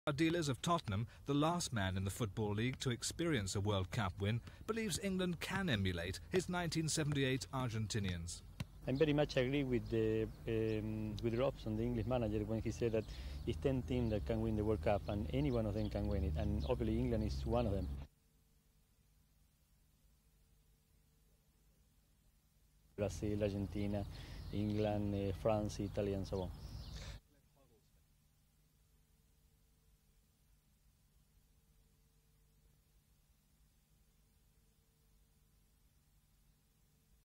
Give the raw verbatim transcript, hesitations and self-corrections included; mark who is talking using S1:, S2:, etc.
S1: Dealers of Tottenham, the last man in the Football League to experience a World Cup win, believes England can emulate his nineteen seventy-eight Argentinians.
S2: I very much agree with the um, with Robson, the English manager, when he said that it's ten teams that can win the World Cup and any one of them can win it, and obviously England is one of them. Brazil, Argentina, England, uh, France, Italy and so on.